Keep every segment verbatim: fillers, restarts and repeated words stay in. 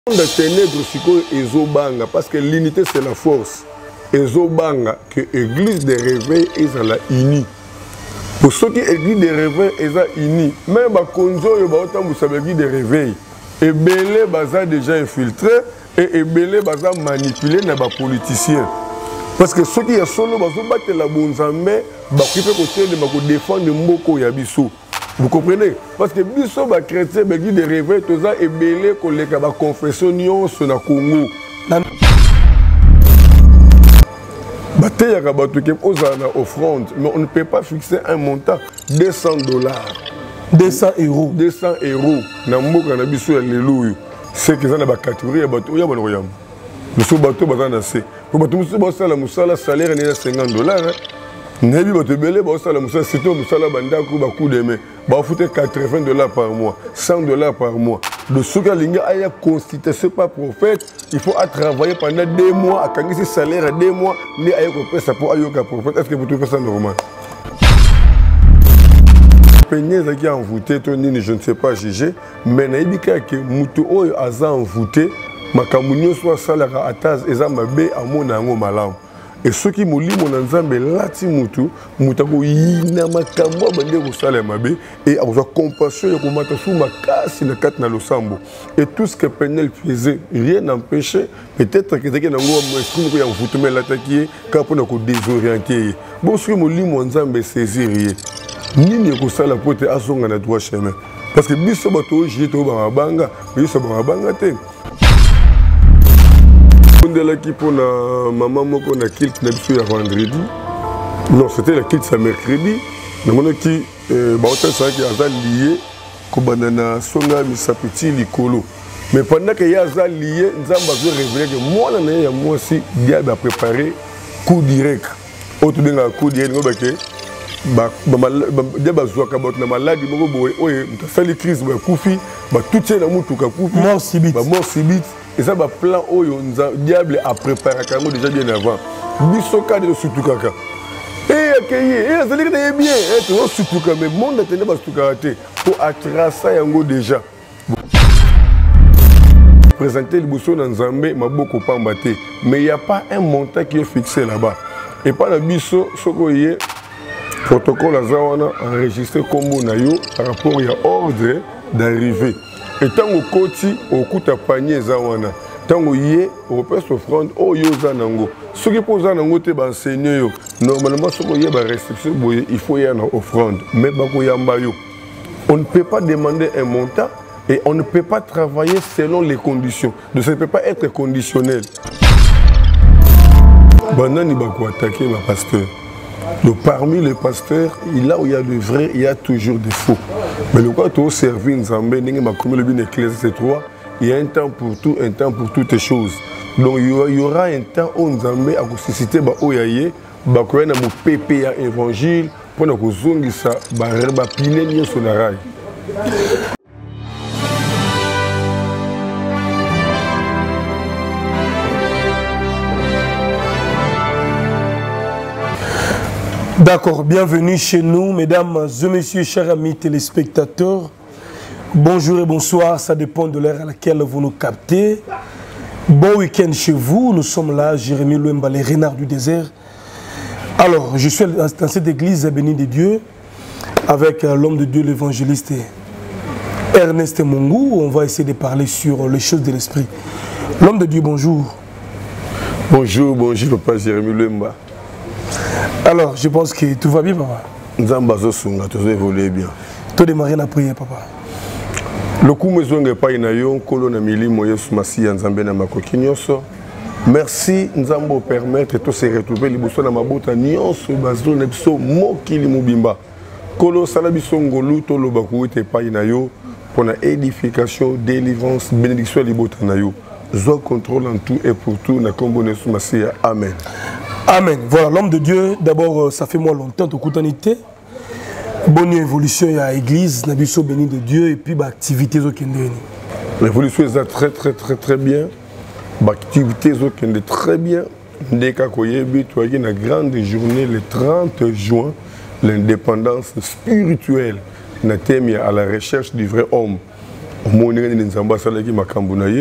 de ténèbres ezobanga parce que l'unité c'est la force. Ezobanga que l'église des réveils est la unie. Pour ceux qui l'église des réveils est unie, même à Konzo et Baotam vous savez l'église des réveils. Et Belé baza déjà infiltré et Belé baza manipulé dans les politiciens. Parce que ceux qui sont solo bazo battre la bonzambe, ba kipe côté de défendre mboko ya biso. Vous comprenez? Parce que biso ba chrétien ba l'église des réveils tout ça et Belé koleka ba confession nyonso na Congo. Bataille à Kabatou qui pose une offrande, mais on ne peut pas fixer un montant deux cents dollars. deux cents euros. deux cents euros. Namboka na biso alléluia. C'est que ça na ba catégorie bateau ya banoyam. Le sous bateau bazana c'est. Pour bateau musu bossa la musala salaire ni cinquante dollars. Nebi bateau belé bossa la musala c'est tout musala banda ku ba coup de main. Ba fouter quatre-vingts dollars par mois, cent dollars par mois. Le souka linga aya constitution pas prophète, il faut à travailler pendant deux mois à kangi salaire à deux mois ni aya ko pesa pour ayoka prophète. Est-ce que vous trouvez ça normal? Peigné qui a envoûté Tony, je ne sais pas juger, mais naibika que mutu oyo aza envoûté, makamunyo soit salara ataz eza mabe amona ngo malamu. Et ceux qui mouli mon ensemble lati mutu, mutako yina makambo bande ko sala mabe et avoir compassion et komata sou makasi na kat na losambo. Et tout ce que Penel faisait, rien n'empêchait peut-être que c'était nango esprit ko ya envoûté mais l'attaquer quand pour ko désorienter. Bon ce que mouli mon ensemble saisir rien. Nini kosala pote azonga na droit chemin parce que biso bato jito ba banga biso ba banga te ondela ki pona maman moko na kilt na biso ya vendredi non c'était la kilt sa mercredi na mona ki ba hôtel ça qui a lié ko banana songa misapiti likolo mais pendant que ya za lié nzamba zo révéler que moi na ya moi aussi dia ba préparer coup direct autre benga coup direct ngo bake ba ba ba zoaka bot na maladi moko boye oye mtafali crise ba kufi ba tout na mutuka kufi mort subite ba mort subite et ça ba plan oyo nza diable a préparé kango déjà bien avant bisoka de sutukaka et accueillir et ça dit que bien et tout sutuka mais monde tenait ba sutuka te pour atrasa yango déjà présenter le bosso dans Nzambe maboko pamba te mais il y a pas un montant qui est fixé là-bas et pas la biso sokoye protocole azawana enregistré comme nayo par rapport à ordre d'arrivée. Et tant au koti au kuta panier zawana, tant au yé au pèse offrande au yo zanango. Ce qui pose zanango te ba enseigner yo. Normalement ce ko yé ba restriction il faut y avoir offrande mais ba ko yamba yo. On ne peut pas demander un montant et on ne peut pas travailler selon les conditions. Donc ça ne peut pas être conditionnel. Banani ba ko attaquer ma pasteur. Donc parmi les pasteurs, là où il y a de vrais, il y a toujours des faux. Mais le cas où servir Nzambe, c'est trois, il y a un temps pour tout, un temps pour toutes les choses. Donc il y aura un temps où Nzambe a suscité Oyaye, Bakoyana mo P P A évangile, pour nous zongisa, ba pile ni sonarai. D'accord, bienvenue chez nous, mesdames et messieurs, chers amis téléspectateurs. Bonjour et bonsoir, ça dépend de l'heure à laquelle vous nous captez. Bon week-end chez vous, nous sommes là, Jérémy Louemba, les renards du désert. Alors, je suis dans cette église bénie de Dieu, avec l'homme de Dieu, l'évangéliste Ernest Mongou. On va essayer de parler sur les choses de l'esprit. L'homme de Dieu, bonjour. Bonjour, bonjour, papa Jérémy Louemba. Alors, je pense que tout va bien, papa. Nous avons sunga, tout évolue bien. Tu as démarré la prière, papa. Le coup me zonge pa inayo kolo na milimo Yesu Masiya Nzambe na makoki nyonso. Merci Nzambo permettre tout se retrouver liboso na mabota nyonso bazo na biso mokili mobimba. Kolo sala biso ngolu to loba ku te pa inayo pour la édification, délivrance, bénédiction libota na yo. Zo contrôle en tout et pour tout na kombo Yesu Masiya. Amen. Amen. Voilà, l'homme de Dieu, d'abord, ça fait moins longtemps, toute coutanité. Bonne évolution à l'église, Nabiso béni de Dieu, et puis l'activité au Kende. L'évolution est très, très, très, très bien. L'activité au Kende très bien. Ndeka Koyebi, tu as une grande journée le trente juin, l'indépendance spirituelle. Natemia à la recherche du vrai homme. Mon Nzamba Salaki Makambunaye.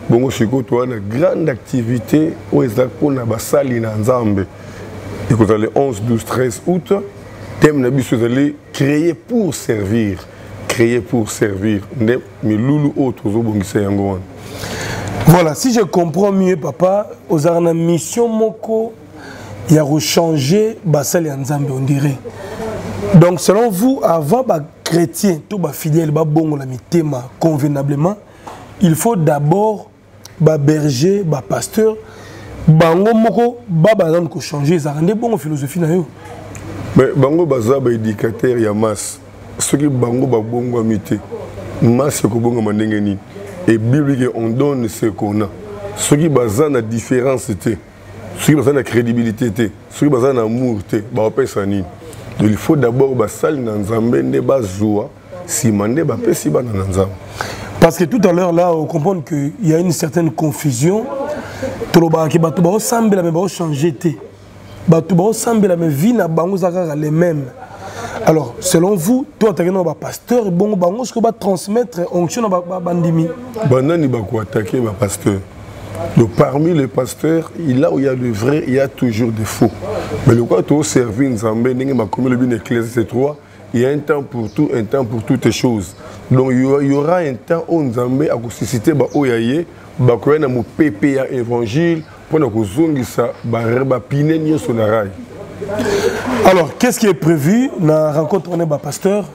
bongo siko to une grande activité au ezakona basali na nzambe. Et que le onze, douze, treize août, thème na biso allez créer pour servir, créer pour servir. Ne mi lulu autre zo bongisa yango. Voilà, si je comprends mieux papa, aux arna mission moko il y a rechanger basali ya nzambe on dirait. Donc selon vous, avant les chrétiens, tous les fidèles, les bons la mitema convenablement, il faut d'abord les berger, les pasteurs, bango moko baba dan ko changer ça rende bon philosophie na yo. Mais bango baza ba éducateur ya masse. Ce qui bango ba bongo mité. Masse ko bongo mandenge ni. Et biblique on donne ce qu'on a. Ce qui baza na différence té. Ce qui baza na crédibilité té. Ce qui baza na amour té. Ba pesa ni. Donc il faut d'abord basali na nzambe nde bazwa si mande ba pesi ba na nzambe. Parce que tout à l'heure là on comprend qu'il y a une certaine confusion. Tout ba ki batu ba ensemble mais ba changer té. Batu ba ensemble mais vie na bango zaka les mêmes. Alors selon vous, toi tu es un pasteur bon bango ce que va transmettre onction na ba bandimi. Banani ba ko attaquer ba pasteur. Donc parmi les pasteurs, il là où il y a de vrai, il y a toujours des faux. Mais le quoi tu as servi Nzambe, comme le bien Ecclésiaste trois, il y a un temps pour tout, un temps pour toutes les choses. Donc il y aura un temps où Nzambe a suscité ba oyaye, ba ko na mo P P A évangile pour na ko zongisa ba reba pine nyo sonarai. Alors qu'est-ce qui est prévu na rencontre on est ba pasteur?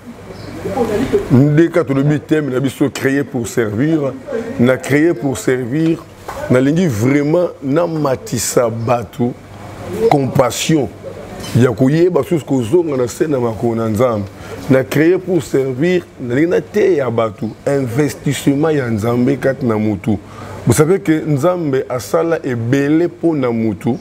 Ndé ka to le thème na biso créé pour servir, na créé pour servir. Na lingi vraiment na matisa batu compassion ya koyeba susu kozonga na sena makona nzambe na créer pour servir na lingi na te ya batu investissement ya nzambe kat na mutu. Vous savez que nzambe asala ebele po na mutu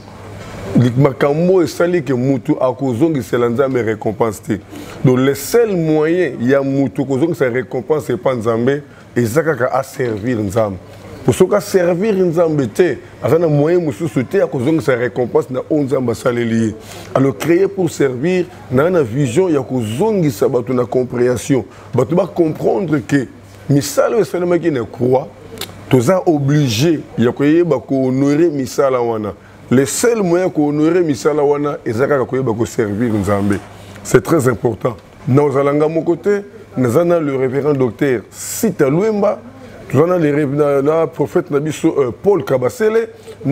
makambo esali ke mutu akozongisela nzambe récompense te. Donc le seul moyen ya mutu kozongisa récompense c'est pas nzambe ezakaka a servir nzambe. Pour ce cas servir Nzambe te, azana moyen mususu te akozonga sa récompense na onzamba saleli. Alors créer pour servir na na vision ya kozongi sa batu na compréhension. Batu ba comprendre que misala esalema ki ne croit, toza obligé ya koyeba ko honorer misala wana. Le seul moyen ko honorer misala wana ezaka ka koyeba ko servir Nzambe. C'est très important. Na ozalanga mon côté, nazana le révérend docteur Sita Luemba. Nous avons le prophète Paul Kabasele,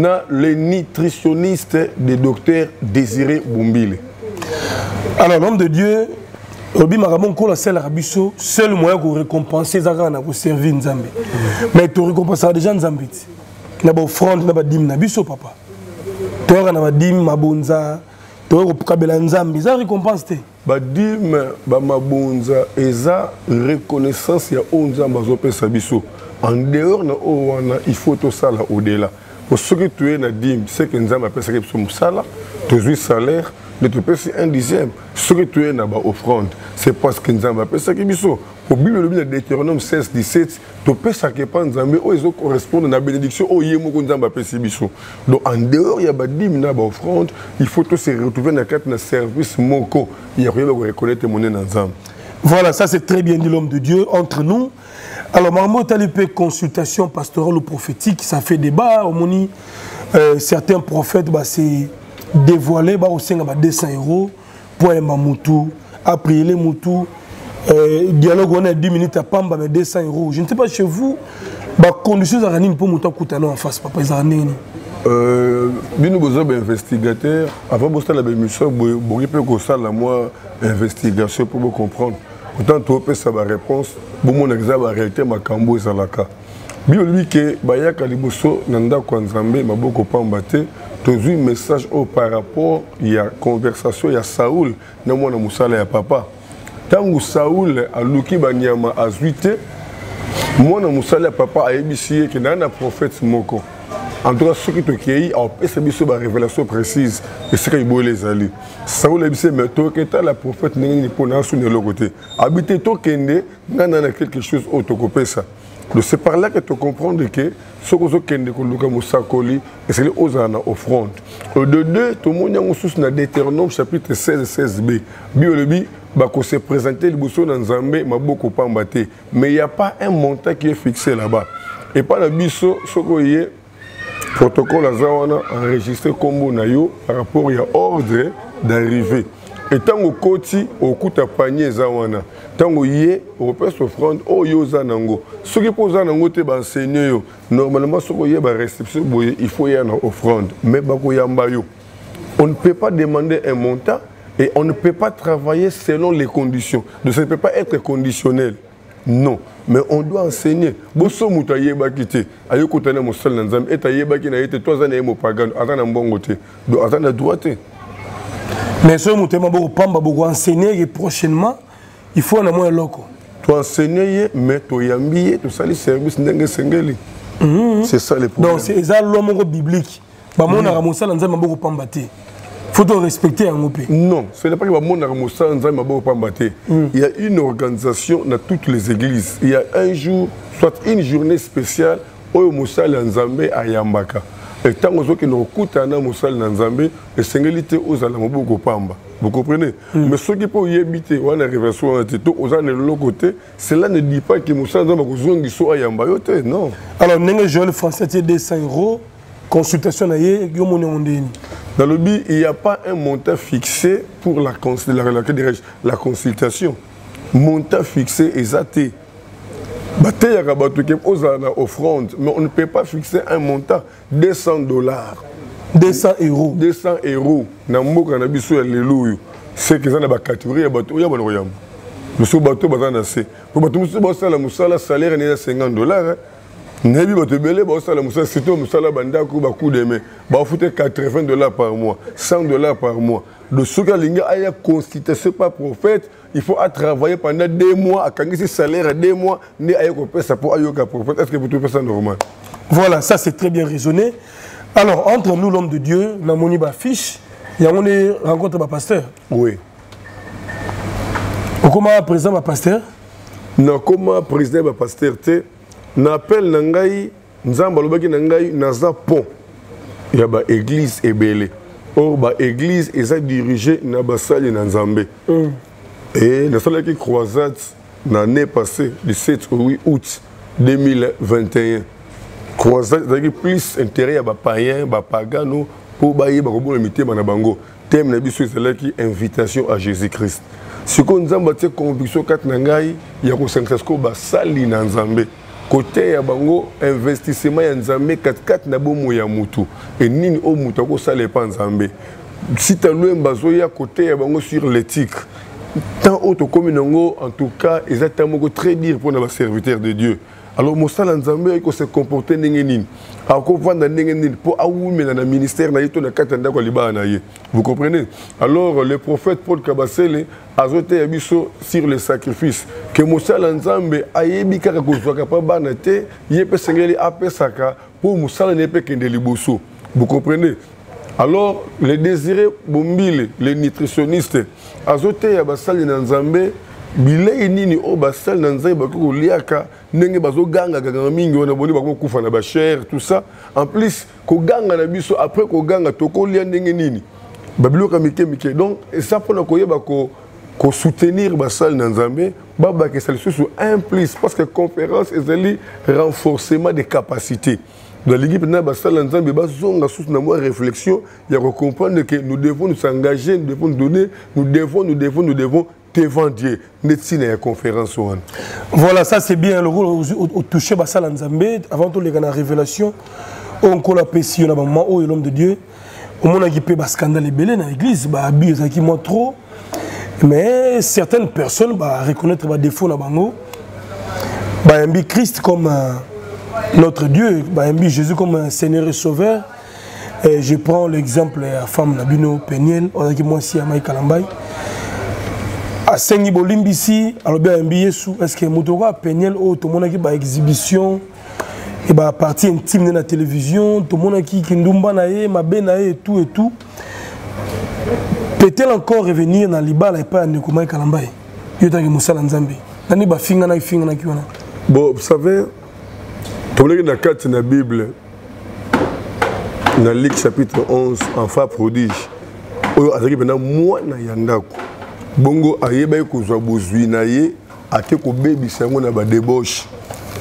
le nutritionniste du docteur Désiré Boumbile. Alors, l'homme de Dieu, Obi Maramon Kola Sel Rabiso, seul moyen pour récompenser Zagana pour servir Nzambe. Mais tu récompenses déjà Nzambe. Tu as offrande, tu as dim Nabiso papa. Tu as dim Mabonza, tu as Kabela Nzambe, ça récompense. Badim Bamabonza, eza reconnaissance ya Onzamba Zope Sabiso. En dehors de Owana, il faut tout ça là au-delà. Pour ce que tu es na dim, c'est que Nzamba appelle ça que son salaire, tu as salaire, de te payer un dixième. Ce que tu es na ba offrande, c'est parce que Nzamba appelle ça que biso. Au Bible de Deutéronome seize dix-sept, tu peux ça que pas Nzamba, oh ils correspondent à la bénédiction, oh yemo ko Nzamba appelle ça biso. Donc en dehors il y a ba dim na ba offrande, il faut tout se retrouver dans quatre na service moko, il y a rien à reconnaître mon Nzamba. Voilà, ça c'est très bien dit l'homme de Dieu entre nous. Alors, Marmot Talipé, consultation pastorale ou prophétique, ça fait débat. Au moni, euh, certains prophètes, bah, c'est dévoilé, bah, au sein de deux cents euros pour un Moutou, après les Moutou, dialogue, on a dix minutes à Pamba, mais deux cents euros. Je ne sais pas chez vous, bah, conditions à pour Moutou Koutano en face, papa, ils ont Euh, bien nous avons investigateur. Avant de faire la mission, vous pouvez faire la moi investigation pour vous comprendre. Autant tu peux savoir la réponse, pour mon examen, la réalité, ma cambo et salaka. Bien lui que Baya Kaliboso Nanda Kwanzambe m'a beaucoup pambaté. Tu as eu un message par rapport il y a conversation il y a Saoul, na moi na Moussala ya papa. Tant que Saoul a luki banyama a zuité, moi na Moussala ya papa a ébissé que na na prophète moko. En tout cas, ce qui te cueillit, on peut savoir la révélation précise et ce qu'il faut les aller. Saoul a dit, mais toi, que tu la prophète, n'est pas là sur le côté. Habiter toi, Kende, n'a quelque chose autre que ça. Donc c'est par là que tu comprends que ce que tu Kende, que tu Moussakoli, et c'est les Ozana offrande. De deux, tout le monde a sous dans Deutéronome chapitre seize seize b. Biologie, bah, qu'on s'est présenté le bousseau dans Zambé, m'a beaucoup pas embatté. Mais il n'y a pas un montant qui est fixé là-bas. et pas la biso sokoye protocole azawana enregistré combo na yo par rapport à ordre d'arrivée. Et tant au côté au coup de panier zawana, tant au yé au pèse offrande au yo zanango. Ce qui pose zanango te ba enseigner yo. Normalement ce qu'on y ba réception il faut y avoir offrande, mais ba ko yamba yo. On ne peut pas demander un montant et on ne peut pas travailler selon les conditions. Donc ça ne peut pas être conditionnel. Non, mais on doit enseigner. Bosso muta yeba kité, ayo kotana mo sel nanzam et ayeba ki na été trois ans mo pagano, atana mbongo te. Do atana droite. Mais ce muta mabo pamba bogo enseigner et prochainement, il faut na mo loko. Tu enseigner mais to yambié, to sali service ndenge sengeli. C'est ça le problème. Donc c'est ça l'homme biblique. Ba mo na ramosa nanzam mabo pamba te. Faut respecter un mot. Non, ce n'est pas que mon armosa il y a une organisation dans toutes les églises. Il y a un jour, soit une journée spéciale où Moussa Nzambe à Yambaka. Et tant que nous écoutons Moussa Nzambe, et singulité aux Alamoboko Pamba. Vous comprenez? Mais ceux qui peuvent y habiter, ou en réversion en tito, aux ans de l'autre côté, cela ne dit pas que Moussa Nzambe soit à Yambayote, non. Alors, nous Joël français, deux cents euros, consultation à Yé, dans le but, il n'y a pas un montant fixé pour la, la, la, la consultation. Montant fixé exact. Il y a une offrande, mais on ne peut pas fixer un montant deux cents dollars. deux cents euros. deux cents euros. C'est que ça n'a pas catégorie. Le sous-bateau, c'est pour le salaire est cinquante dollars. Nebi ba te belé ba osala musala sito musala banda ko ba coup de main ba fouté quatre-vingts dollars par mois, cent dollars par mois. De ce que l'inga aya constitué pas prophète, il faut travailler pendant deux mois à kangi salaire à deux mois né aya ko pesa pour ayoka prophète. Est-ce que vous trouvez ça normal? Voilà, ça c'est très bien raisonné. Alors entre nous l'homme de Dieu, na moni ba fiche, il y a on rencontre ba pasteur. Oui. Comment président ba pasteur? Na comment président ba pasteur té n'appelle nangai nzamba lobaki nangai naza pont ya ba église ebele or ba église eza dirigée na basali na nzambe mm. Et na salaki croisade l'année passée le sept au huit août deux mille vingt et un croisade ezaki plus intérêt ya ba païen ba pagano pour ba yeba ko bona mitema na bango thème na biso ezalaki invitation à Jésus-Christ siko nzamba te conviction kat nangai ya ko sankasko basali na nzambe côté ya bango investissement ya nzambe quatre quatre na bomo ya mutu et nini o mutu ko sale pa nzambe si ta louemba zo ya côté ya bango sur l'éthique tant autre comme nango en tout cas exactement très dire pour les serviteurs de Dieu. Alors mosala nzambe ko se comporter ndenge nini ako vanda ndenge nini pour awumela na ministère na yito na katanda ko liba na ye. Vous comprenez? Alors le prophète Paul Kabasele azote ya biso sur le sacrifice que mosala nzambe ayebi kaka ko zwaka pa bana te yepe sengeli apesaka pour mosala ne pe kende liboso. Vous comprenez? Alors les désirés bombile les nutritionnistes azote ya basali na nzambe bilei nini o basal na nzai bakoko liaka ndenge bazo ganga ganga mingi wana boni bako kufa na ba cher tout ça en plus ko ganga na biso après ko ganga toko lia ndenge nini babiloka mike mike donc ça pour na koyeba ko ko soutenir basal na nzambe baba ke sali sous un plus parce que conférence ezali renforcement des capacités dans l'équipe na basal na nzambe bazonga sous na moi réflexion il y a comprendre que nous devons nous engager nous devons nous donner nous devons nous devons nous devons devant Dieu, la conférence. Voilà, ça c'est bien le rôle au toucher Bassal Nzambe. Avant tout, les gars, révélation, on a appelé si on a maman, oh, l'homme de Dieu. On a équipé un scandale belé dans l'église, bah, habillé qui montre trop. Mais certaines personnes, bah, reconnaître les défauts dans bango, bah, un Christ comme euh, notre Dieu, bah, un Jésus comme un Seigneur et Sauveur. Et je prends l'exemple de la femme Nabino Peniel, on a qui moi aussi à Maï Kalambay. À Sengi Bolimbisi, alors bien un billet sous, est-ce que Moutouga Peniel, oh, tout le monde a qui ba exhibition, et bah partie intime de la télévision, tout le monde a qui qui ndumba nae, ma benae et tout et tout. Peut-elle encore revenir dans l'Ibala et pas à Nekomaï Kalambay? Yotangi Moussa Nzambi. Nani ba finga na finga na kiwana. Bon, vous savez, tout le monde a quatre dans la Bible, dans Luc chapitre onze, enfant prodige. Oyo azaki pena mwana ya ndako. Bongo ayeba kozwa bozwi na ye ate ko bebisa ngo na ba débauche.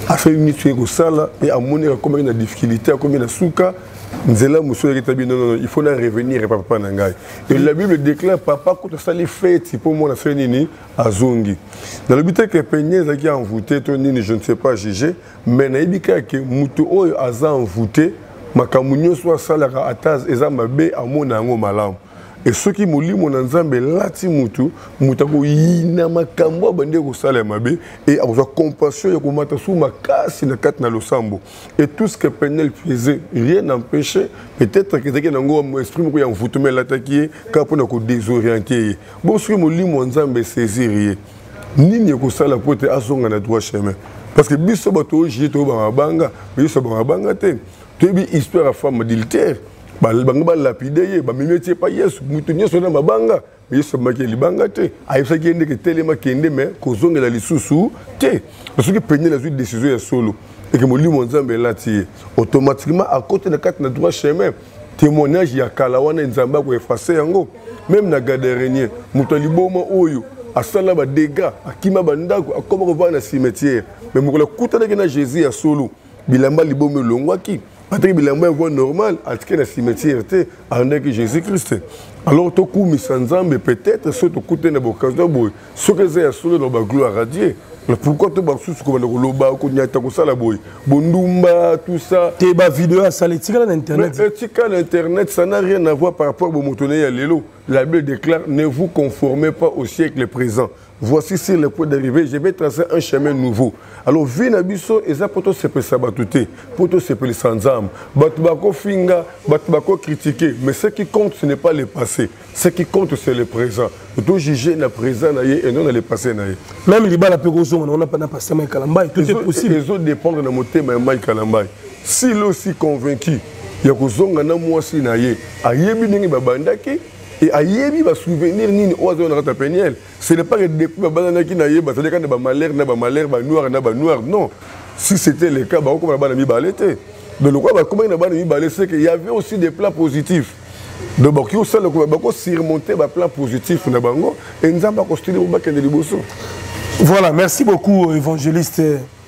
a fait une mission au sala et a monné comme une difficulté comme une souka nzela muso ya tabi non non il faut revenir papa nangai et la Bible déclare papa quand ça les fêtes pour moi la fait nini azongi dans le but que peigné ça qui a envoûté ton nini je ne sais pas juger mais naibika que mutu oyo aza envoûté makamunyo soit salaka ataz eza mabe amona ngo malamu. Et ceux qui m'ont dit mon ensemble lati mutu mutako yina makambo bande ko sala mabe et avoir compassion et komata sou makasi na kat na losambo et tout ce que Penel faisait rien n'empêchait peut-être que c'était un esprit ko ya mvutume l'attaquer ka pona ko désorienter bon ceux qui m'ont dit mon ensemble saisir nini ko sala pote asonga na droit chemin parce que biso bato jito ba banga biso ba banga te tebi histoire à femme adultère balbanga ba lapide ba mimeti pa yesu mutu nyeso na mabanga yesu make libanga te ayisa kende ke telema kende mais kozongela lisusu te parce que prenez la suite décision ya solo et que molimo nzambe lati automatiquement à côté de quatre na droit chemin témoignage ya kala wana nzamba ko effacer yango même na gaderenier mutu liboma oyo asala ba dégâts akima bandako akoma ko va na cimetière mais mokola kutana ke na Jésus ya solo bilamba liboma longwaki Patrick Bilamba est voie normale, à ce que la cimetière était en que Jésus-Christ. Alors, tout coup, mais peut-être, ce que tu as dit, ce que c'est solo dans la gloire à Dieu. Pourquoi tu as dit que tu as dit Bondumba, tout ça. Tu as vidéo à Saletika sur Internet. Mais Internet, ça n'a rien à voir par rapport à Momotoné et Lélo. La Bible déclare, ne vous conformez pas au siècle présent. Voici sur le point d'arriver, je vais tracer un chemin nouveau. Alors, Vinabiso, et ça pour toi, c'est pour s'abattre, pour toi, c'est pour les sans-âme. Batubako finga, batubako critiquer. Mais ce qui compte, ce n'est pas le passé. Ce qui compte, c'est le présent. Nous devons juger le présent et non le passé. Même les balles à Pérozo, on n'a pas passé Mike Kalambay. Tout est possible. Les autres dépendent de mon thème Mike Kalambay. S'il est aussi convaincu, il y a que Zonga na moi si naye, ayebi ningi babandaki. Et ayebi va souvenir ni oiseau na rata peniel. Ce n'est pas que depuis babana qui naye, bah c'est le cas de ba malheur, na ba malheur, ba noir, na ba noir. Non. Si c'était le cas, bah comment ba mi balete. Donc le quoi bah comment na ba mi balete, c'est qu'il y avait aussi des plans positifs. Donc bah qui aussi le quoi bah quoi surmonter ba plan positif na bango et nzamba construire ba kende liboso. Voilà, merci beaucoup évangéliste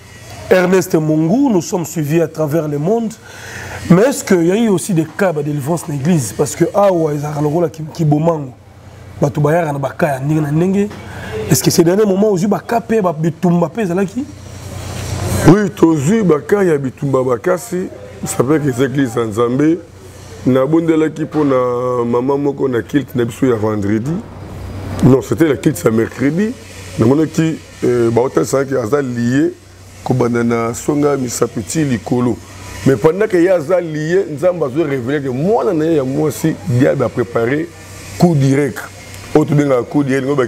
Ernest Mungu, nous sommes suivis à travers le monde. Mais est-ce qu'il y a eu aussi des cas de délivrance dans l'église? Parce que ah ouais, ils ont le rôle qui bomang. Est-ce que c'est le dernier moment où ils ont capé bitumba pe zalaki? Oui, tozu baka ya bitumba baka si ça veut que les églises en Zambie na bondela ki pour na maman moko na kilt na biso ya vendredi. Non, c'était la kilt ça mercredi. Na mona ki ba hôtel ça qui a lié ko banana songa misapiti likolo. Mais pendant que Yaza lié, nous avons révélé que moi, moi aussi, diable a préparé coup direct. Autre chose, coup direct, nous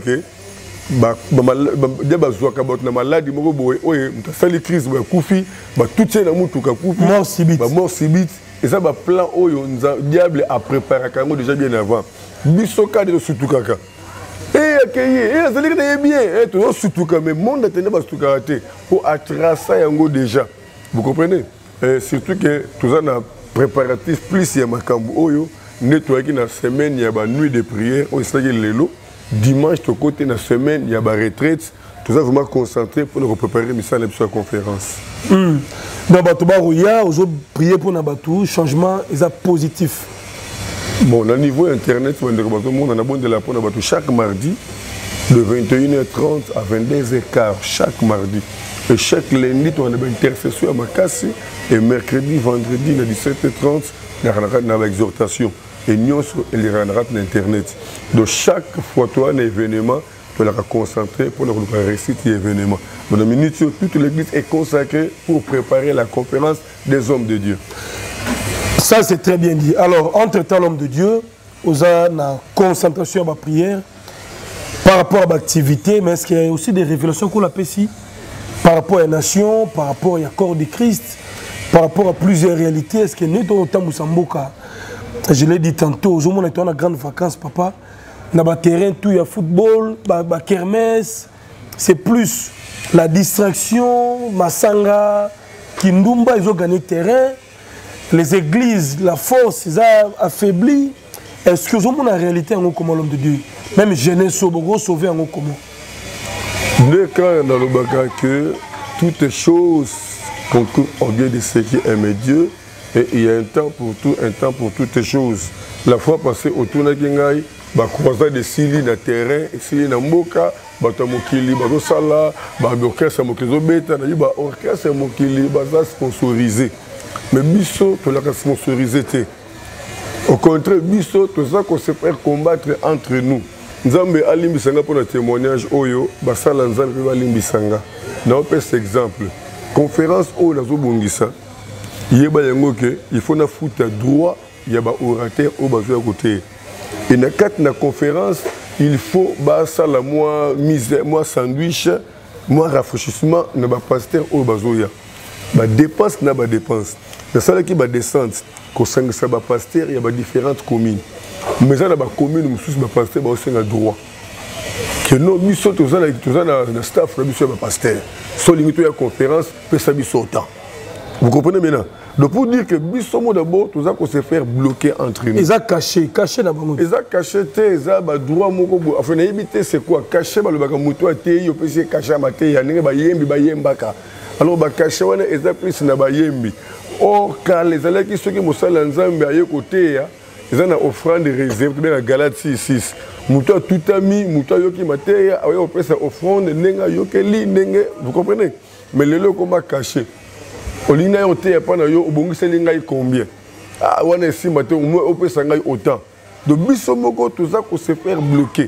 avons diable a joué à la maladie, nous avons fait les crises, nous avons fait tout ça, nous avons fait mort subite. Mort subite. Et ça, le plan, le diable a préparé déjà bien avant. Bisoka de surtout kaka. Eh, accueilli, eh, ça dit que bien, eh, tout surtout quand même, monde a tenu à tout karaté pour attracer yango déjà. Vous comprenez? Et surtout que tout ça a préparatif plus il y a makambo oyo nettoyer la semaine il y a ba nuit de prière au c'est le lelo dimanche de côté la semaine il y a ba retraite tout ça vraiment concentré pour nous préparer mission la conférence. Mm. Dans Batuba Rouya aujourd'hui prier pour na batu changement est positif. Bon au niveau internet on a bon de la pour na batu chaque mardi de vingt et une heures trente à vingt-deux heures quinze chaque mardi. Et chaque lundi, on a une intercession à Makassi. Et mercredi, vendredi, à dix-sept heures trente, il y a une exhortation. Et nous, il y a un internet. Donc chaque fois, tu as un événement, tu as concentré pour réciter l'événement. Dans la minute, toute l'église est consacrée pour préparer la conférence des hommes de Dieu. Ça, c'est très bien dit. Alors, entre-temps, l'homme de Dieu, on a une concentration à la prière par rapport à l'activité, mais est-ce qu'il y a aussi des révélations qu'on appelle ici? Par rapport à la nation, par rapport au corps de Christ, par rapport à plusieurs réalités, est-ce que nous sommes Moussamboka? Je l'ai dit tantôt, aujourd'hui on est en grande vacances, papa. Dans le terrain, tout il y a football, la kermesse, c'est plus la distraction, Massanga, Kindumba, ils ont gagné le terrain, les églises, la force, ils ont affaibli. Est-ce que aujourd'hui on a la réalité en comment l'homme de Dieu? Même jeunesse, Sobogo, sauvé en comment? Deux cas dans le bac que toutes choses concourt au bien de ceux qui aiment Dieu. Et il y a un temps pour tout, un temps pour toutes les choses. La fois passée, autour de Kingaï, bah croisé des sili na terrain, sili na mboka, bah ta mokili, bah sala, bah orchestre mokili beta, na bah orchestre mokili, bah ça sponsorisé. Mais biso, tu l'as sponsorisé. Au contraire, biso, tout ça qu'on se fait combattre entre nous. Nzambe alimbisanga pour le témoignage oyo, bah ça la nzambe alimbisanga. Na on peut cet exemple. Conférence oyo nazo bongisa. Yeba yango ke il faut na foutre droit, il y a ba orateur au bazo à côté. Et na quatre na conférence, il faut ba ça la moi mise moi sandwich, moi rafraîchissement na ba pasteur au bazo ya. Ba dépense na ba dépense. Na ça qui ba descente, ko sanga ça ba pasteur, il y a ba différentes communes. Mais ça na ba commune mususu ba pasteur ba aussi na droit. Que non biso to za na to za na staff na biso ba pasteur. So limite ya conférence, peut ça biso autant. Vous comprenez maintenant? Donc pour dire que Bissomo d'abord, tout ça qu'on se faire bloquer entre nous. Ils ont caché, caché d'abord. Ils ont caché, ils ont droit moko. Enfin, éviter c'est quoi? Caché, bah le bagamuto a été, il peut se cacher à mater, il y a n'importe quoi yembi, bah yembaka. Alors bah caché, on a ils ont pris na bah yembi. Or quand les allègues qui sont qui moussal ensemble à y côté, ils ont une offrande de réserve, bien la Galate six six. Mouto tout ami, mouto yoki mater, ah oui on peut ça offrande, nenga yokeli, nenga, vous comprenez? Mais le lieu comment caché. Olina yote apana yo obongisa lingai combien ah wana si matin au moins opesa ngai autant de biso moko tout ça qu'on se faire bloquer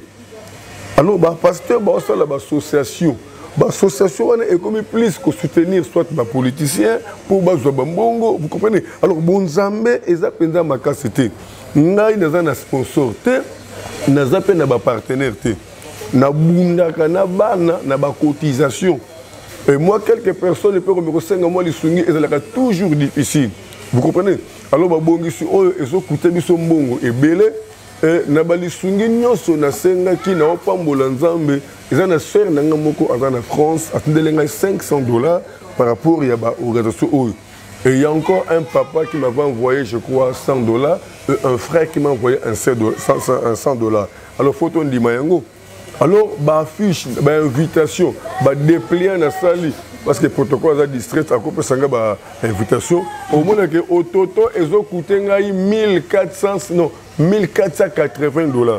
alors ba pasteur ba ça la association ba association wana est comme plus que soutenir soit ba politicien pour ba zo bambongo vous comprenez alors bonzambe eza penza makasité ngai naza na sponsor te naza pe na ba partenaire te na bundaka na bana na ba cotisation. Et moi, quelques personnes peuvent me conseiller, moi, les soumis, et ça toujours difficile. Vous comprenez? Alors, bah, bon, ici, oh, ils ont coûté du son bongo et belé. Et n'abali soumis, nous sommes na senga qui n'a pas mbolanzambe. Ils ont na sœur n'anga moko en France, attendez cinq cents dollars par rapport à l'organisation. Et il y a encore un papa qui m'avait envoyé, je crois, cent dollars, et un frère qui m'a envoyé un cent dollars. Alors, photo de Mayango. Alors, bah affiche, bah invitation, bah dépliant la salle, parce que le protocole a distrait, à cause de ça, bah invitation. Au moins que au total, ils ont coûté mille quatre cents, non, mille quatre cent quatre-vingts dollars.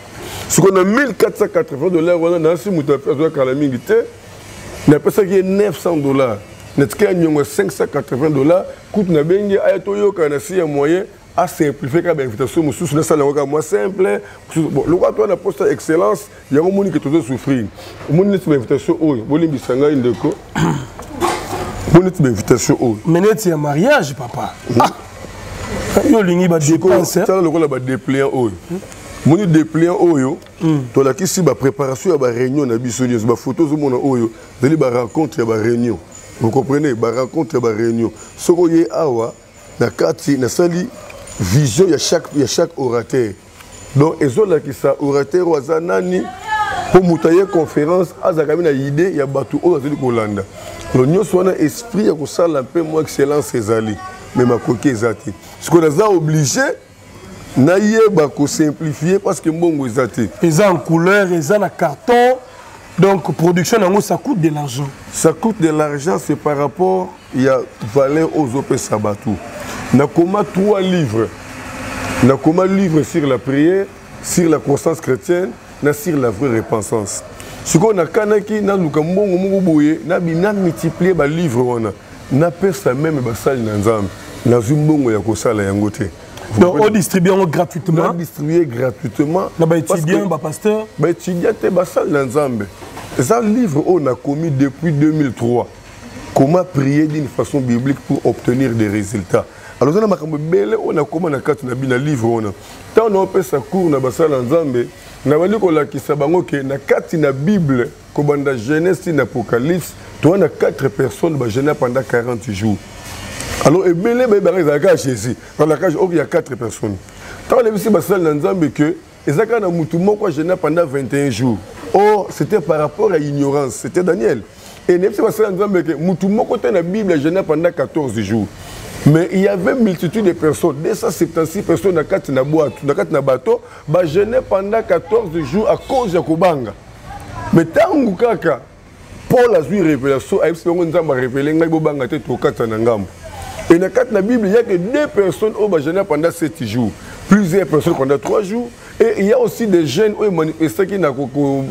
Ce qu'on a mille quatre cent quatre-vingts dollars, on a dans ce moutons à calamité, on a ça qui est neuf cents dollars. Nous avons cinq cent quatre-vingts dollars, coûte na bengi ayatoyo kana si un moyen à simplifier la invitation mususu na sala ngoka moi simple bon le roi toi na poste excellence il y a un monde qui te doit souffrir monde une invitation oh bolimbi sanga indeko monde une invitation oh menete ya mariage papa yo lingi ba dépense ça le rôle ba dépliant oh monde dépliant oh yo to la kisi ba préparation ya ba réunion na biso ni ba photos zo mona oh yo dali ba rencontre ya ba réunion vous comprenez ba rencontre ya ba réunion soko ye awa na kati na sali vision, il y a chaque, il y a chaque orateur. Donc, ils ont là qui ça, orateur ou azanani, pour moutailler conférence, azakami na idée, il y a bateau au Azali Kolanda. Donc, nous sommes un esprit, il y a ça un peu moins excellence ces alliés, mais ma coquille zati. Ce qu'on a obligé, naïe bako simplifier parce que mbongo zati. Ils ont en couleur, ils ont en carton. Donc, production, ça coûte de l'argent. Ça coûte de l'argent, c'est par rapport, il y a valeur aux opé sabatou. N'a comment trois livres. N'a comment livre sur la prière, sur la croissance chrétienne, n'a sur la vraie repentance. Ce qu'on a kanaki, n'a lukambo mouboye, n'a bina multiplié ba livre on a. N'a pas ça même ba sal nanzam. N'a zumbongo ya kosala yangote. Donc on distribue gratuitement. On distribue gratuitement. N'a ba étudiant, ba pasteur. Ba étudiant te ba sal nanzambe. C'est un livre on a commis depuis deux mille trois. Comment prier d'une façon biblique pour obtenir des résultats. Alors, on a on a comment on a livre on a. Tant on a fait sa cours na basala nzambe, na bali ko la kisabango ke na kati na Bible, ko banda Genèse et Apocalypse, toi on a quatre personnes ba Genèse pendant quarante jours. Alors et belé ba ba ezaka Jésus. Dans la cage il y a quatre personnes. Tant on a vu basala nzambe que ezaka na mutu moko Genèse pendant vingt et un jours. Or, c'était par rapport à l'ignorance, c'était Daniel. Et ne pas basala nzambe que mutu moko ta na Bible Genèse pendant quatorze jours. Mais il y avait une multitude de personnes, deux cent soixante-seize personnes dans la boîte, dans le bateau, qui gênaient pendant quatorze jours à cause de Kobanga. Mais tant que Paul a eu révélation, a eu révélé et dans la Bible, il n'y a que deux personnes au Bajana pendant sept jours, plusieurs personnes pendant trois jours, et il y a aussi des jeunes qui manifestent qui n'ont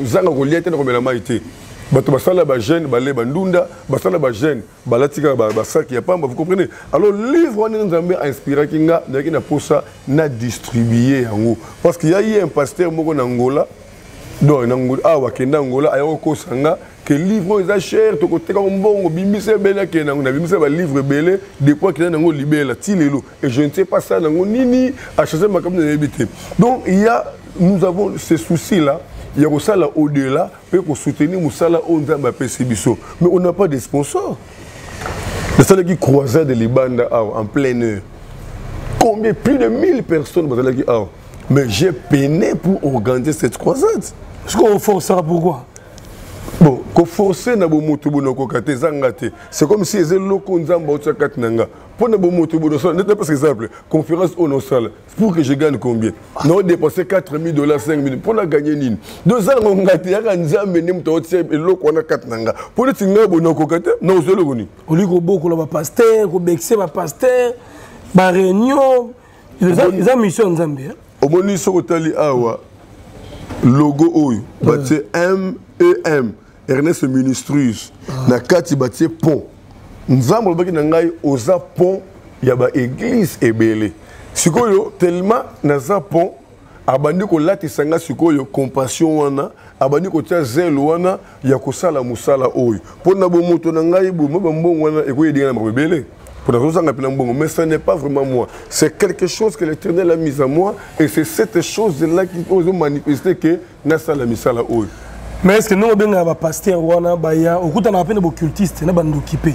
pas été. Bato basala ba jeune balé bandunda basala ba jeune balatika ba basaki ya pamba, vous comprenez. Alors livre on Nzambe a inspiré kinga na kina posa na distribuer yango parce qu'il y a eu un pasteur moko na Angola donc na Angola ah wakenda Angola ayo ko sanga que livre est cher to côté comme bongo bimise bela ke na na bimise ba livre belé depuis que na ngo libela tilelo et je ne sais pas ça na ngo nini a changer ma comme na habité. Donc il y a nous avons ce souci là. Il y a aussi au-delà, pour soutenir Moussala Onzamba Pessibiso. Mais on n'a pas de sponsors. C'est ça qui croisait de Liban en plein air. Combien? Plus de mille personnes. Mais j'ai peiné pour organiser cette croisade. Est-ce qu'on forcera pourquoi? Bon, qu'on forcer na bomoto bonoko kate zangate. C'est comme si les locaux nzamba otsakat nanga. Pour na bomoto bonoko, n'était pas exemple. Conférence au nosal. Pour que je gagne combien? Non, dépenser quatre mille dollars, cinq mille pour la gagner nine. Deux ans on gâte ya nzambe ni mto otse et loko na kat nanga. Pour le tinga bonoko kate, non zelo goni. Au lieu ko boko la pasteur, ko bexe ba pasteur, ba réunion, ils ont mission nzambe. Au moni sokotali awa logo oyo, batie M E M. Ernest Ministries, na kati batie pont. Nzambo baki na ngai oza pont ya ba église ebele. Sikoyo tellement na za pont abandi ko latisa nga sikoyo compassion wana, abandi ko tia zelo wana ya kosala musala oyo. Pona bo moto na ngai bo mbongo wana ekoyedinga na mabele. Pour mais ce n'est pas vraiment moi. C'est quelque chose que l'Éternel a mis à moi et c'est cette chose-là qui ose manifester que nasa la misala oyo. Mais est-ce que nous avons un pasteur ou un baya ou qu'on a appelé des occultistes, nous avons occupé?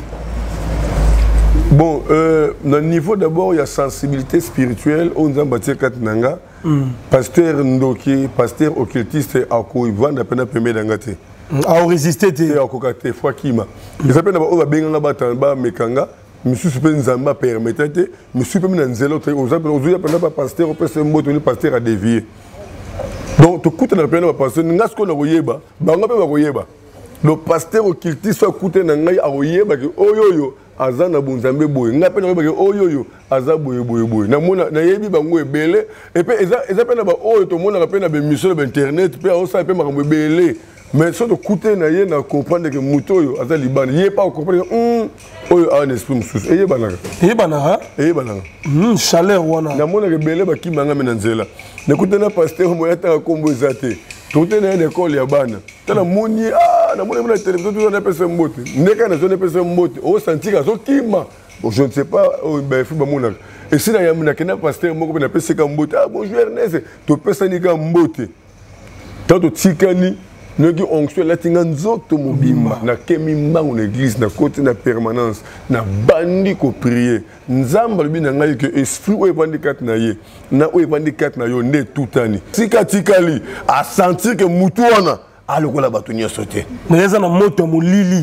Bon, euh, au niveau d'abord, il y a sensibilité spirituelle. On a bâti Katnanga, pasteur Ndoki, pasteur occultiste, Ako Ivan, appelé Pemé Dangate. A résister, tu es Akokate, Frakima. Il s'appelle d'abord Benga Batamba, Mekanga, Monsieur Supenzamba permettait, Monsieur Peminanzelo, aux appels, aux pasteur, au pasteur a dévié. Donc, tu écoutes la peine de passer, nous avons ce qu'on a le pasteur occultiste soit écouté dans le aroyeba que oyoyo azana bunzambe boy nga pena ba oyoyo azaboye boye boye na mona na yebi bango ebele et puis eza eza pena ba oyo to mona ka pena ba mission ba internet pe o sa pe makambo ebele mais so to écouter na ye na comprendre que mutoyo aza libana ye pas comprendre hum oyo a un esprit mususu eye banaka eye banaka eye banaka hum chaleur wana na mona ke bele ba kimanga mena nzela na écouter na pasteur mo yata kombo ezate tout est dans l'école ya bana tala moni ah na moni na télévision tout na pesa mbote ndeka na zone pesa mbote o sentir zo kima je ne sais pas ben fi ba mona et si na ya mona kena pasteur moko na pesa ka mbote ah bonjour Ernest to pesa ni ka mbote tanto tikani noki onction la tinga nzoto mobimba na kemi mbango na église na côté na permanence na bandi ko prier nzamba lubi na ngai que esprit o evandi kat na ye na o evandi kat na yo ne tutani tika tikali a sentir que mutu wana alokola bato nyonso te mais eza na moto molili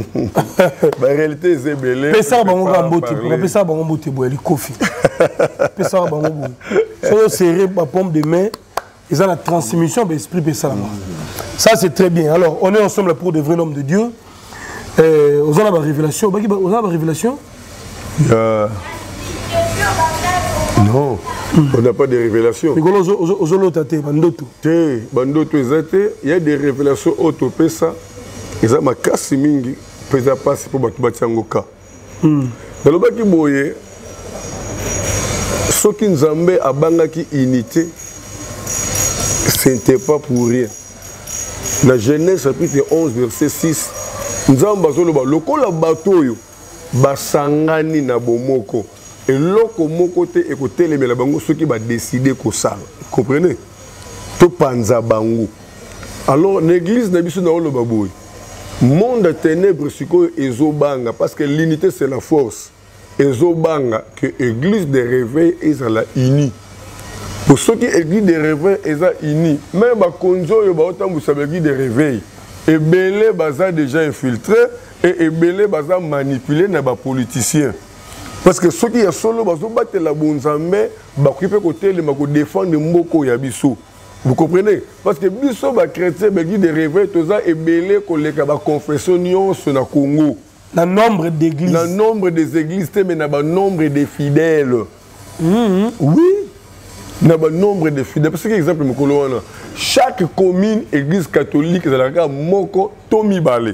ba réalité ezebele pesa bango ka mbote pour pesa bango mbote boye likofi pesa bango boye so serrer ba pomme de main ils ont la transmission de l'esprit pesa. Ça c'est très bien. Alors on est ensemble pour de vrais l'homme de Dieu. Euh, on a la révélation. On a la révélation. Euh... Non, on n'a pas de révélation. Mais quand on a bandoto. Bandoto il y a des révélations auto pesa. Ils ont ma casse mingi pesa passe pour battre batyangoka. Dans le baki boye, ce qui nous amène à bangaki unité. Ce n'était pas pour rien. La Genèse chapitre onze, verset six. Nous avons besoin de le bateau, basangani na bomoko. Et loko moko te écouter les melabango ceux qui va décider que ça. Comprenez? To panza bango. Alors l'église n'a biso na lo baboy. Monde ténèbres siko ezobanga parce que l'unité c'est la force. Ezobanga que église de réveil est à la unie. Pour ceux qui église de réveil est unis, même à Konzo, il y a autant de réveil. Et Belé baza déjà infiltré et Belé baza manipulé par les politiciens. Parce que ceux qui sont solo, ils battent la bonne armée, ils peuvent défendre Mboko Yabiso. Vous comprenez? Parce que biso ba chrétien ba guide de réveil tout ça et belé koleka ba confession nyonso na Congo. Le nombre d'églises. Le nombre des églises, mais le nombre de fidèles. Mm-hmm. Oui. Le nombre de fidèles. Parce que, exemple, chaque commune, église catholique, c'est la moko Tomi Balé.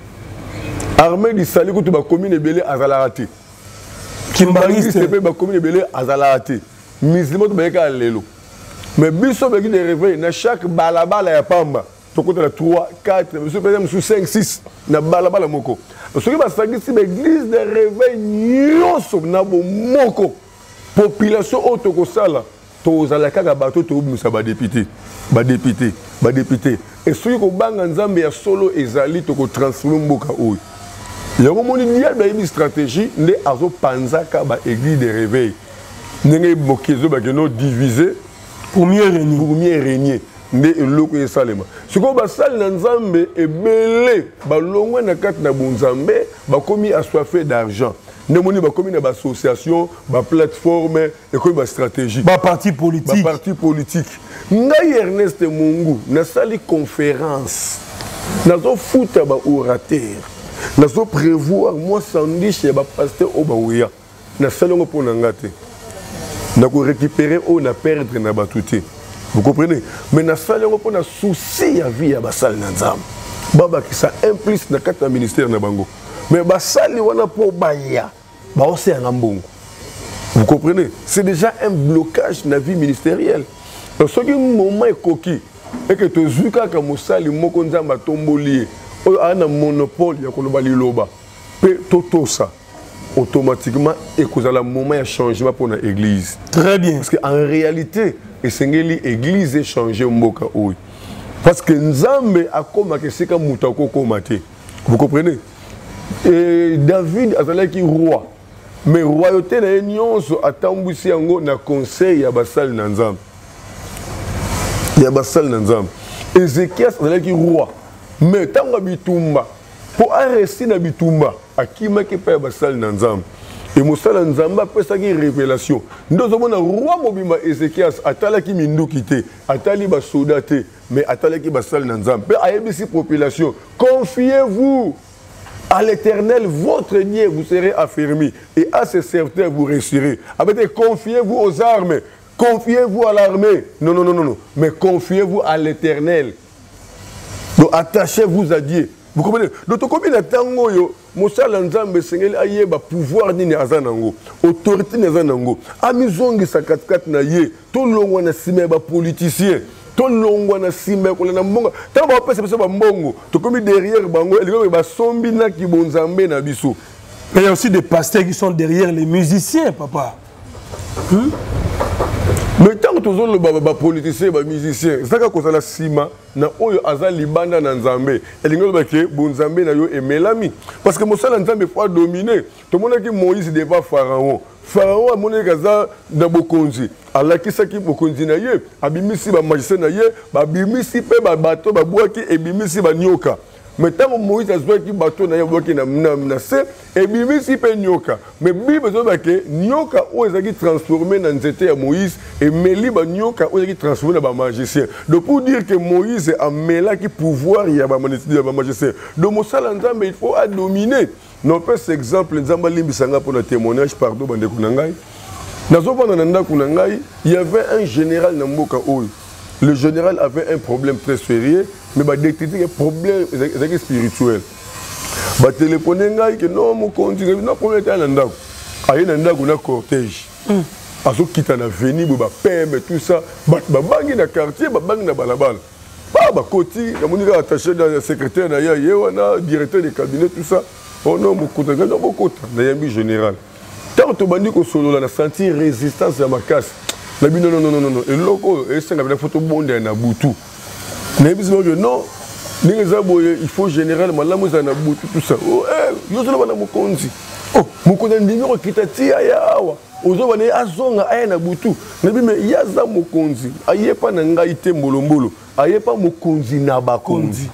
Armée du Sali, quand la commune est belée à Zalarati. Kimbari, c'est la commune est belée à Zalarati. Musulman, c'est à Lelo. Mais biso begi de réveil, na chaque balabala ya pamba. Donc on a trois, quatre, monsieur président, monsieur cinq, six, na balabala moko. Ce qui va s'agir c'est l'église de réveil nyonso na bo moko. Population auto sala, to za la kaka bato to musa ba député, ba député, ba député. Et ce qui ko banga nzambe ya solo ezali to ko transformer mboka oyo. Yango moni dia ba une stratégie nde azo panzaka ba église de réveil. Ndenge bokezo ba keno diviser pour mieux régner. Pour mieux régner. Nde eloko esalema. Siko basali na nzambe ebele balongwe na kati na bonzambe bakomi assoiffé d'argent. Nde moni bakomi na ba association, ba plateforme et comme ba stratégie. Ba parti politique. Ba parti politique. Ngai Ernest Mungu na sali conférence. Nazo futa ba orateur. Nazo prévoir moi sandwich ba pasteur obaouya. Na sali ngo pona ngate. Na ko récupérer o na perdre na batuté. Vous comprenez? Mais na sali ngo pona souci ya vie ya basali na nzambe. Baba qui ça implique na kata ministère na bango. Mais basali wana po baya. Ba ose ya ngambongo. Vous comprenez? C'est déjà un blocage na vie ministérielle. Parce que moment est coquille et que tu zuka ka mosali moko nzamba tombolier. O ana monopole ya koloba liloba. Pe toto ça. Automatiquement et cause à la moment de changement pour notre église. Très bien. Parce qu'en réalité, l'église est changée au Mboka. Parce que Nzambe a comme que c'est comme Moutako Komate. Vous comprenez? Et David a été roi. Mais royauté na nyonso atambusi yango na conseil ya basal na Nzambe. Ya basal na Nzambe. Ézéchias a été roi. Mais tango bitumba pour arrêter na bitumba akima ki pa basal na Nzambe. Et mosala Nzamba pesa ki révélation. Ndozo mona roi mobimba Ézéchias atalaki minduki te, atali ba soldate, mais atalaki basal na Nzambe. Pe ayebisi population, confiez-vous à l'Éternel, votre Dieu, vous serez affermis et à ses serviteurs vous réussirez. Avec confiez-vous aux armes, confiez-vous à l'armée. Non non non non non, mais confiez-vous à l'Éternel. Donc attachez-vous à Dieu. Vous comprenez? Donc, comme il a tango yo, mosala nzambe sengeli ayeba pouvoir nini azanango, autorité nazanango. Amizongi sa kat kat na ye, to longwa na sime ba politicien, to longwa na sime ko na mbongo. Tant ba pesa pesa ba mbongo, to comme derrière bango, eliko ba sombi na ki bonzambe na biso. Mais il y a aussi des pasteurs qui sont derrière les musiciens, papa. Hmm? Mais tant que tous les politiciens, les musiciens, c'est ça qu'on a la sima, na oyo aza libanda na nzambe. Et l'ingénieur bake bonzambe na yo et melami. Parce que Moussa nzambe faut dominer. Tout le monde qui Moïse devant Pharaon. Pharaon a monné kaza na bokonzi. Allah qui ça qui bokonzi na ye, abimisi ba magicien na ye, ba bimisi pe ba bateau ba boaki et bimisi ba nyoka. Mais tant que Moïse a joué qui bateau na ye boaki na na se et bimisi pe nyoka. Mais Bible zo bake nyoka o ezaki transformé dans nzete ya Moïse et meli ba nyoka o ezaki transformé dans ba magicien. Donc pour dire que Moïse a mêlé qui pouvoir il y a ba magicien. Donc Mosala Nzambe il faut à dominer. Non pas cet exemple Nzamba limbisanga pour le témoignage pardon bande kunangai. Nazo pendant nda kunangai, il y avait un général na mboka oyo. Le général avait un problème très sérieux, mais bah détecter un problème spirituel. Bah téléphoner ngai que non mon continue non problème était na ndako. Aye na ndako na cortège. Azo kita na venir ba pembe tout ça, bah ba bangi na quartier, ba bangi na balabala. Bah ba koti, na monika attaché dans le secrétaire na ya yewana directeur de cabinet tout ça. Oh non mon kota na mon kota na yambi général. Tant que bandi ko solo la senti résistance à ma casse. La bi non non non non non et loko et ça na photo bonde na butu. Na bi que non ni boye il faut généralement la muza na butu tout ça. Oh eh yo zo na mokonzi. Oh mokonzi ndimiro kitati ya awa. Ozo bane azonga aya na butu. Na bi me yaza mokonzi. Ayepa na ngai te mbolombolo. Ayepa mokonzi na bakonzi.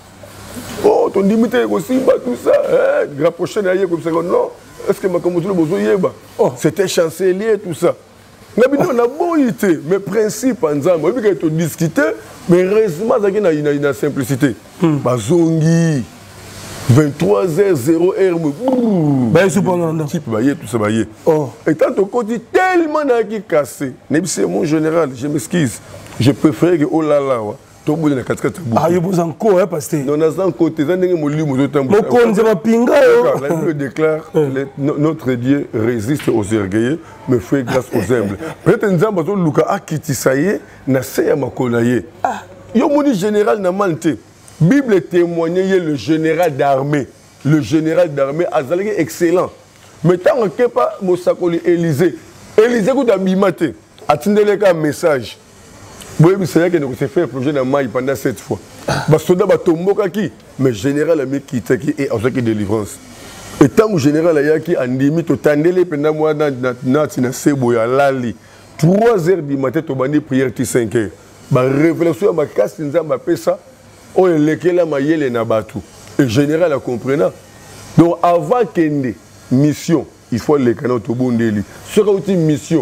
Oh ton limité aussi ba tout ça. Eh rapprocher na ye comme ça non. Est-ce que ma comme tout le besoin yeba? Oh c'était chancelier tout ça. on a beau été, mais principe ensemble, on a discuté, mais heureusement, il y a une simplicité. Bazongi, vingt-trois heures zéro heure, bah il cependant type baillé tout ça baillé. Oh. Et tant au côté tellement qui cassé. C'est mon général, je m'excuse. Je préfère que oh là là, tout le monde est quatre quatre. Ah il vous encore hein parce que. Non, on a un côté, ça n'est pas mon temps. Mon compte ma pinga. La Bible déclare notre Dieu résiste aux orgueilleux, mais fait grâce aux humbles. Peut-être nous avons Luka akiti saye na seya makonaye. Yo moni général na mante. Bible témoignait le général d'armée. Le général d'armée azalaki excellent. Mais tant que pas Mosakoli Élysée. Élysée ko d'abimate. Atindele ka message. Boye bisaya que nous s'est fait projet na maille pendant sept fois. Ba soda ba tomboka ki mais général a mis qui et en qui délivrance. Et tant que général ayaki andimi to tandele pendant moi na na na sebo ya lali. trois heures du matin to bandi prière ti cinq heures. Ba révélation ba kasi nzamba pesa. On est lequel mayele na batu. Et général a compris. Donc avant qu'il mission, il faut les canaux au bon délit. Ce qui est une mission,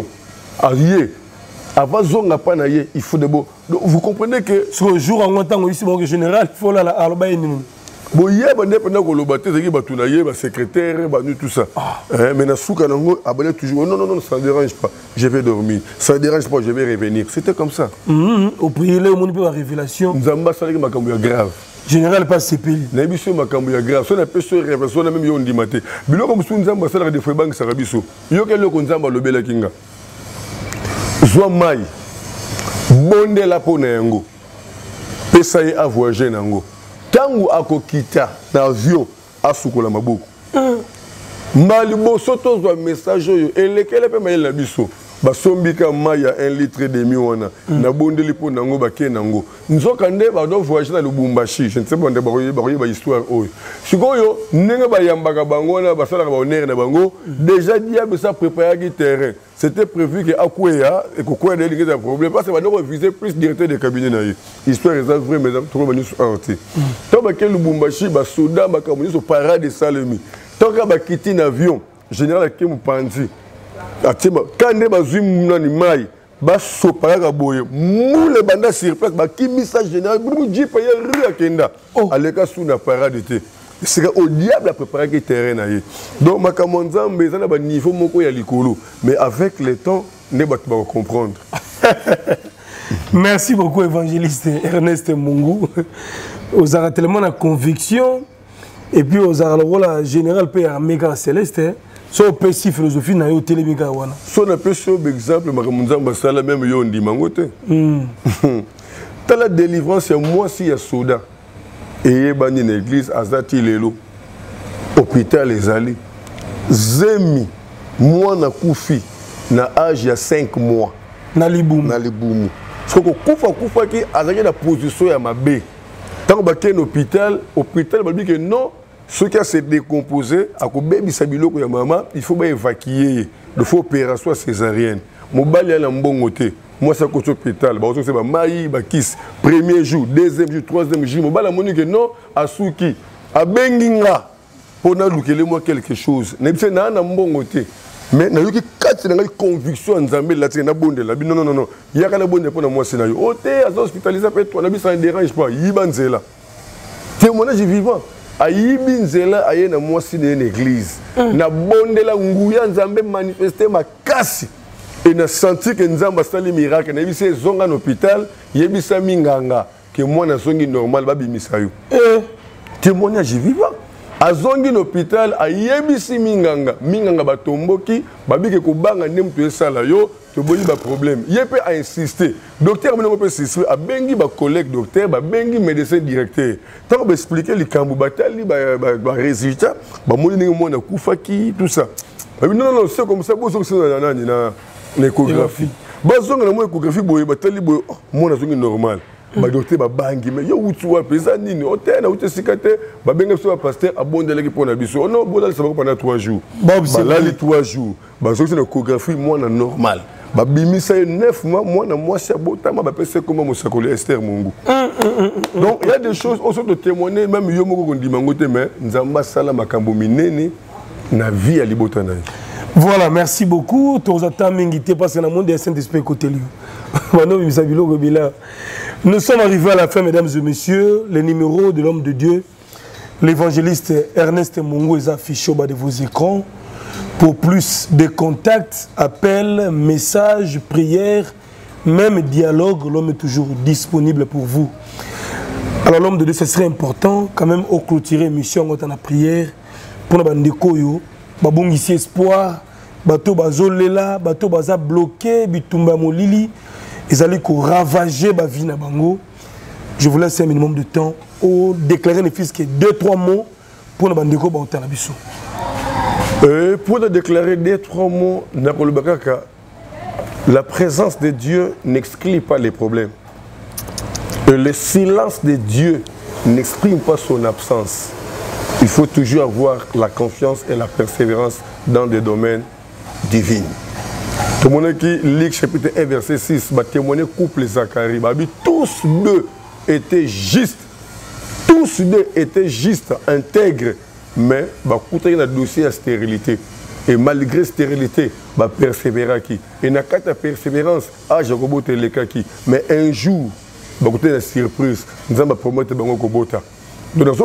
avant zonga pas naie, il faut de beau. Vous comprenez que ce jour en temps ici mon général, il faut la alba ni. Bon hier ben pendant que le baptême c'est qui batu naie, ba secrétaire, ba tout ça. Mais na souka nango abonné toujours. Non non non, ça ne dérange pas. Je vais dormir. Ça ne dérange pas, je vais revenir. C'était comme ça. Au prier le monde peut la révélation. Nzamba ça qui makambo grave. Général pas C P I. Nabiso makambo ya grave. So na peso révélation na même yo ndimate. Biloko musu nzamba ça la de bank ça rabiso. Yo kelo ko nzamba lobela kinga. Zwa mai. Bonde la pona yango. Pesa ye a voyager nango. Tangu akokita na avion asukola maboko. Mali bo soto zwa message yo elekele pe mayela biso. Ba sombika maya un litre de mi wana na bondeli po nango ba ke nango. Nzoka nde ba do voyager na Lubumbashi, je ne sais pas ndé ba ba ba histoire oyo. Sikoyo ndenge ba yambaka bango na ba sala ba honneur na bango, déjà diable ça préparer qui terrain. C'était prévu que Akouya et Kokoya n'ait pas de problème parce que va donc viser plus directeur de cabinet na. Histoire est vraie mais trop venu sur arté. Tant que Lubumbashi ba soda ba kamoni so parade de Salemi. Tant que ba quitter l'avion, général Kemu Pandi. Atima quand ne ba zui nani mai ba so paraka boye. Mou le banda sur place ba kimisa général bu ji pa ya ri akenda. Aleka sous na parade té. C'est au diable à préparer le terrain. Donc, ma camonzan, mais ça n'a pas de niveau moko ya likolo. Mais avec le temps, ne va pas comprendre. Merci beaucoup, évangéliste Ernest Mungu. Vous avez tellement de conviction. Et puis, vous avez le rôle général P. Méga Céleste. So pe si philosophie na yo télémika wana. So na pe so exemple ma camonzan ba sala même yo ndi mangote. Hmm. T'as la délivrance moi si ya soda. Et dans l'église, Azati Lelo, hôpital les allées. Zemi, moi na koufi, na âge il y a cinq mois. Na liboum. Na liboum. So ko koufa koufa qui azaki la position ya mabe. Tant que un hôpital, hôpital ba dit que non, ce qui a se décomposé, à ko baby sabilo ko ya maman, il faut ba évacuer. Il faut opération césarienne. Mon bal ya la mbongote. Moi, c'est à l'hôpital. C'est un maï, un kiss. Premier jour, deuxième jour, troisième jour. Je vais dire non, à Souki, à Benginga, pour nous moi quelque chose. Je vais dire bon côté. Mais je vais quatre convictions en Zambie. Non, non, non, non. Il y a un bon pour moi. C'est un hospitalisé. Ça ne dérange pas. Il y a un témoignage vivant. A Yibinzela a yena mwasi na église. Na bonde la nguya nzambe manifester ma kasi. Et na senti que nzamba sali miracle na bise zonga na hôpital, yebisa minganga que moi na zongi normal ba bimisa yo. Eh témoignage vivant. A zongi na hôpital a yebisi minganga, minganga batomboki, babike ko banga nem to esala yo. Il y a un problème. Il peut insister. Docteur, il peut insister. Il bengi ba collègue docteur, ba bengi médecin directeur. Tant qu'on expliquer les cambubatali, ba résultat, ba moni ningo na kufaki tout ça. Non non non, c'est comme ça. Bon, c'est na na l'échographie. Ba zonga na mo échographie boye batali boye, mo na zongi normal. Ba docteur ba bangi mais yo utuwa pesa nini? Hôtel na uti sikate, ba benga so pasteur abondele ki pona biso. Non, bon ça va pendant trois jours. Ba là les trois jours. Ba zongi na échographie mo na normal. Babimisa neuf mois, moi, moi, c'est beau, t'as ma personne comme mon sacolé Esther Mungu. Donc, il y a des choses, on de témoigner, même yo moko kondi mangote, mais nzamba sala makambo minene na vie à libotana. Voilà, merci beaucoup. Nous sommes arrivés à la fin, mesdames et messieurs. Le numéro de l'homme de Dieu, l'évangéliste Ernest Mungu, est affiché au bas de vos écrans. Pour plus de contacts, appels, messages, prières, même dialogue, l'homme est toujours disponible pour vous. Alors l'homme de Dieu, ce serait important quand même au clôturer l'émission en prière pour nous dire babong ici espoir, bateau bazolela, bateau baza bloqué, bitumba molili, ils allaient ravager ba vie na bango. Je vous laisse un minimum de temps au déclarer ne fils que deux trois mots pour nous bandeko ba otana biso. Euh, pour nous déclarer deux trois mots, la présence de Dieu n'exclut pas les problèmes. Et le silence de Dieu n'exprime pas son absence. Il faut toujours avoir la confiance et la persévérance dans des domaines divins. Tout le monde qui lit chapitre un, verset six, bah, témoigner couple Zacharie, bah, tous deux étaient justes. Tous deux étaient justes, intègres, mais bah, il y a un dossier à stérilité. Et malgré stérilité, bah, persévérer qui. Et n'a qu'à ta persévérance, ah, j'ai roboté les kaki. Mais un jour, bah, il y a une surprise, nous allons promettre que nous donc,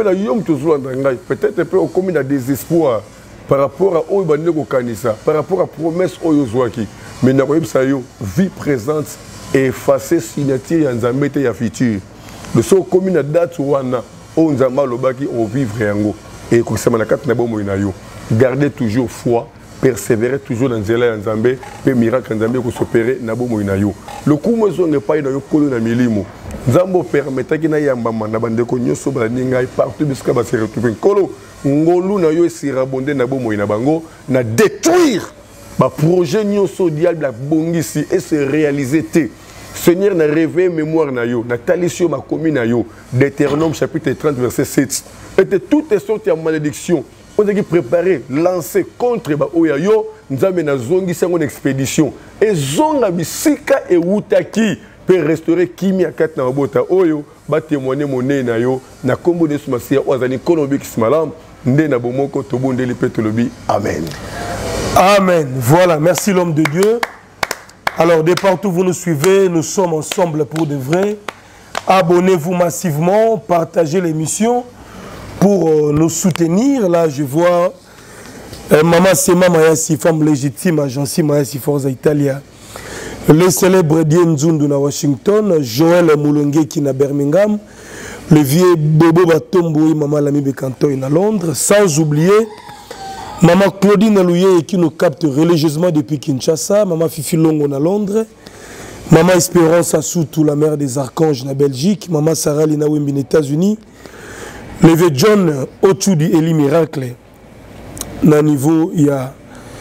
peut-être on commet un désespoir par rapport à Oyo Kanisa, par rapport à la promesse Oyo Zwaki. Mais nous avons vie présente et effacée signature en Zambé et futur. Le seul commun à date où on a mal au baki, on vivre yango. Et comme ça, gardez toujours foi, persévérer toujours dans Zéla en Zambé, et miracle en Zambé pour s'opérer nabo moinayo. Le coup maison n'est pas dans le na milimo. Zambo permettait qu'il n'aille pas na bande ko nyoso ba ningai partout bisque ba se retrouver kolo ngolu na yo sirabonde nabo moina bango na détruire ba projet nyoso diable la bongisi et se réaliser té. Seigneur n'a réveillé mémoire na yo, na talisio ma commune na yo, Deutéronome chapitre trente verset sept. Et de toutes sortes de malédictions. On a préparé, lancé contre Oyayo, nous avons une expédition. Et Zonga Bisika et Wutaki peut restaurer Kimi Akat na Bota Oyo, va témoigner mon nez na yo, na combo de Sumasia, Oazani Kolobi Kismalam, Nde na Bomoko, Tobonde Lipetolobi. Amen. Amen. Voilà, merci l'homme de Dieu. Alors, de partout vous nous suivez, nous sommes ensemble pour de vrai. Abonnez-vous massivement, partagez l'émission. Pour euh, nous soutenir, là je vois euh, Maman Sema Mayasi, femme légitime, agence Mayasi Forza Italia, le célèbre Dien Zundu na Washington, Joël Moulongue qui na Birmingham, le vieux Bobo Batomboui, Maman Lami Bekantoy na Londres, sans oublier Maman Claudine Louye qui nous capte religieusement depuis Kinshasa, Maman Fifi Longo na Londres, Maman Espérance Assoutou, la mère des archanges na Belgique, Maman Sarah Lina Wimbi aux États-Unis, le vieux John Ochudi Eli Miracle, na niveau il y a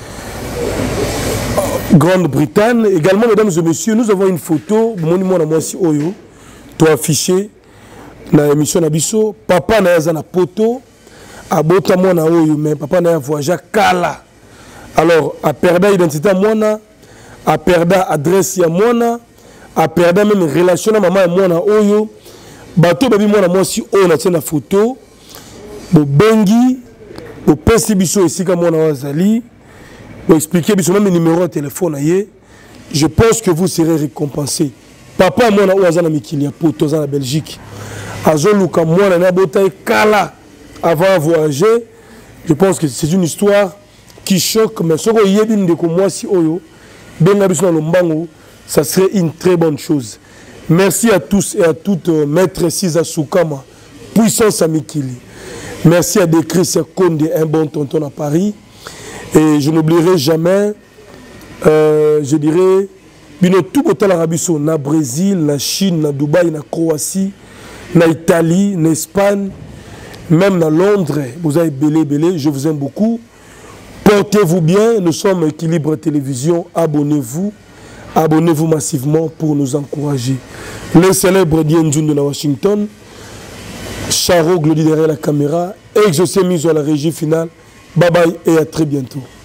Grande-Bretagne. Également, mesdames et messieurs, nous avons une photo, mon nom à moi si Oyo, toi affiché dans l'émission Nabiso. Papa n'a pas na poto, a bota moi na Oyo, mais papa n'a voyagé Kala. Alors, a perdu l'identité à moi, a perdu l'adresse à moi, a perdu même relation à maman à moi na Oyo. Bateau babi moi na moi si Oyo na tienne la photo, bo bengi, bo pesi biso ici comme moi na wazali. Pour expliquer même le numéro de téléphone, je pense que vous serez récompensé. Papa, moi, je suis en Porto, en Belgique. Azoluka, moi, je suis Kala avant de voyager. Je pense que c'est une histoire qui choque. Mais ce que moi, ça serait une très bonne chose. Merci à tous et à toutes, Maître Siza Soukama, puissance à Mikili. Merci à Décris Konde, un bon tonton à Paris. Et je n'oublierai jamais, euh, je dirais, tout le temps l'Arabie Saoudite, na Brésil, na Chine, na Dubaï, na Croatie, na Italie, na Espagne, même na Londres, vous avez belé, belé, je vous aime beaucoup. Portez-vous bien, nous sommes Équilibre Télévision, abonnez-vous, abonnez-vous massivement pour nous encourager. Le célèbre Dien Zundu de Washington, Charo Glody derrière la caméra, et je suis mis à la régie finale. Bye bye et à très bientôt.